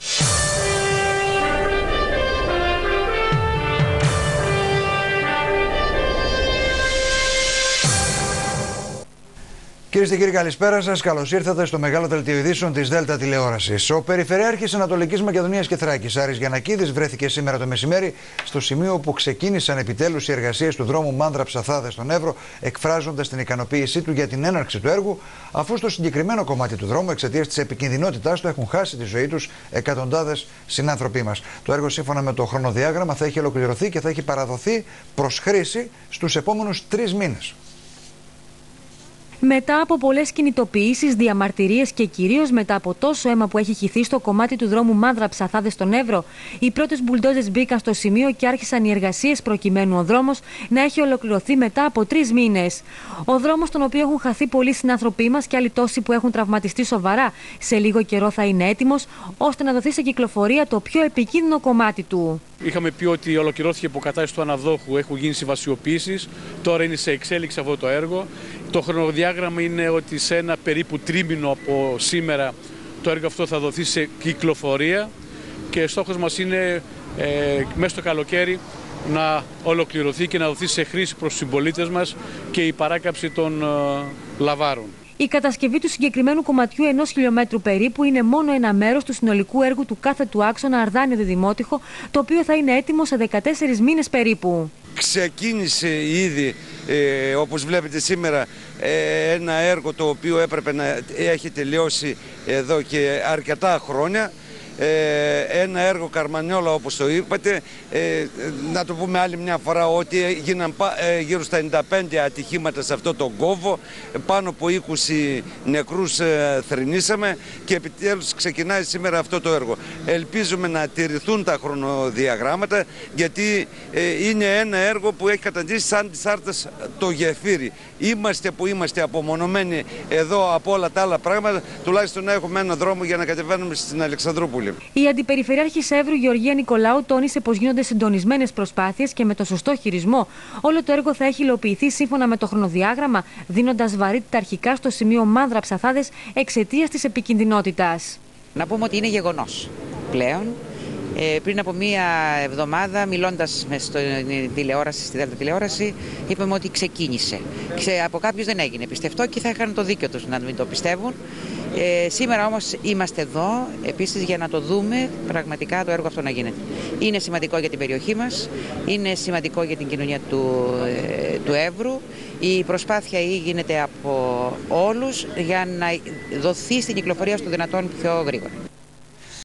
Κυρίες και κύριοι, καλησπέρα σας. Καλώς ήρθατε στο μεγάλο δελτίο ειδήσεων της Δέλτα Τηλεόρασης. Ο Περιφερειάρχης Ανατολικής Μακεδονίας και Θράκης, Άρης Γιαννακίδης, βρέθηκε σήμερα το μεσημέρι στο σημείο που ξεκίνησαν επιτέλους οι εργασίες του δρόμου Μάνδρα-Ψαθάδες στον Εύρο, εκφράζοντας την ικανοποίησή του για την έναρξη του έργου, αφού στο συγκεκριμένο κομμάτι του δρόμου, εξαιτίας της επικινδυνότητάς του, έχουν χάσει τη ζωή τους εκατοντάδες συνάνθρωποι μας. Το έργο, σύμφωνα με το χρονοδιάγραμμα, θα έχει ολοκληρωθεί και θα έχει παραδοθεί προς χρήση στους επόμενους 3 μήνες. Μετά από πολλές κινητοποιήσεις, διαμαρτυρίες και κυρίως μετά από τόσο αίμα που έχει χυθεί στο κομμάτι του δρόμου Μάνδρα-Ψαθάδες στον Εύρο, οι πρώτες μπουλντόζες μπήκαν στο σημείο και άρχισαν οι εργασίες προκειμένου ο δρόμος να έχει ολοκληρωθεί μετά από 3 μήνες. Ο δρόμος, στον οποίο έχουν χαθεί πολλοί συνάνθρωποι μας και άλλοι τόσοι που έχουν τραυματιστεί σοβαρά, σε λίγο καιρό θα είναι έτοιμος ώστε να δοθεί σε κυκλοφορία το πιο επικίνδυνο κομμάτι του. Είχαμε πει ότι ολοκληρώθηκε η υποκατάσταση του αναδόχου, έχουν γίνει συμβασιοποιήσεις, τώρα είναι σε εξέλιξη αυτό το έργο. Το χρονοδιάγραμμα είναι ότι σε ένα περίπου τρίμηνο από σήμερα το έργο αυτό θα δοθεί σε κυκλοφορία και στόχος μας είναι μέσα στο καλοκαίρι να ολοκληρωθεί και να δοθεί σε χρήση προς τους συμπολίτες μας και η παράκαψη των λαβάρων. Η κατασκευή του συγκεκριμένου κομματιού 1 χιλιόμετρου περίπου είναι μόνο ένα μέρος του συνολικού έργου του κάθετου άξονα Αρδάνιο-Διδημότυχο, το οποίο θα είναι έτοιμο σε 14 μήνες περίπου. Ξεκίνησε ήδη, όπως βλέπετε σήμερα, ένα έργο το οποίο έπρεπε να έχει τελειώσει εδώ και αρκετά χρόνια. Ένα έργο Καρμανιόλα, όπως το είπατε. Να το πούμε άλλη μια φορά ότι έγιναν γύρω στα 95 ατυχήματα σε αυτό τον κόβο, πάνω από 20 νεκρούς θρηνήσαμε και επιτέλους ξεκινάει σήμερα αυτό το έργο. Ελπίζουμε να τηρηθούν τα χρονοδιαγράμματα, γιατί είναι ένα έργο που έχει καταντήσει σαν τις άρτες το γεφύρι. Είμαστε που είμαστε απομονωμένοι εδώ από όλα τα άλλα πράγματα, τουλάχιστον να έχουμε ένα δρόμο για να κατεβαίνουμε στην Αλεξανδρούπολη. Η Αντιπεριφερειάρχης Εύρου, Γεωργία Νικολάου, τόνισε πως γίνονται συντονισμένες προσπάθειες και με το σωστό χειρισμό όλο το έργο θα έχει υλοποιηθεί σύμφωνα με το χρονοδιάγραμμα, δίνοντας βαρύτητα αρχικά στο σημείο Μάνδρα-Ψαθάδες εξαιτίας της επικινδυνότητας. Να πούμε ότι είναι γεγονός πλέον. Πριν από μία εβδομάδα, μιλώντας στη Δέλτα Τηλεόραση, είπαμε ότι ξεκίνησε. Από κάποιους δεν έγινε πιστευτό και θα είχαν το δίκιο τους να μην το πιστεύουν. Σήμερα όμως είμαστε εδώ επίσης για να το δούμε πραγματικά το έργο αυτό να γίνεται. Είναι σημαντικό για την περιοχή μας, είναι σημαντικό για την κοινωνία του Εύρου. Η προσπάθεια γίνεται από όλους για να δοθεί στην κυκλοφορία στο δυνατόν πιο γρήγορα.